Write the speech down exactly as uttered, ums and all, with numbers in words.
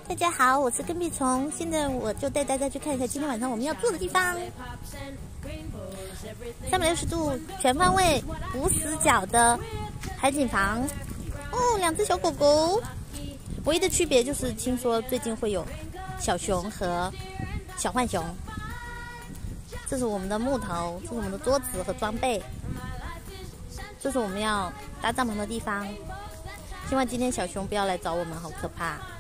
大家好，我是跟屁虫，现在我就带大家去看一下今天晚上我们要住的地方。三百六十度全方位无死角的海景房哦，两只小狗狗，唯一的区别就是听说最近会有小熊和小浣熊。这是我们的木头，这是我们的桌子和装备，这是我们要搭帐篷的地方。希望今天小熊不要来找我们，好可怕。